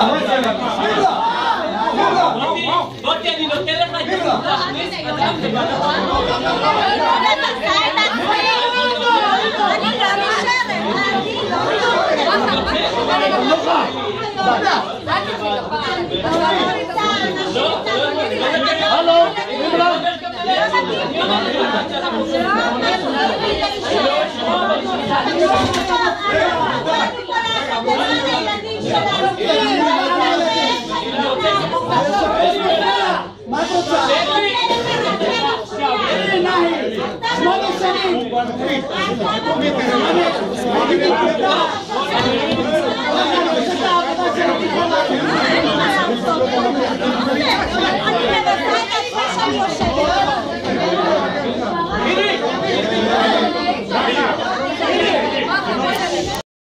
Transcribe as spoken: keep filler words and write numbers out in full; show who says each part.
Speaker 1: מוטי, אני נותן לך את זה.
Speaker 2: אני גם נשארת.
Speaker 3: הלו,
Speaker 4: מה את רוצה? שמונה שנים!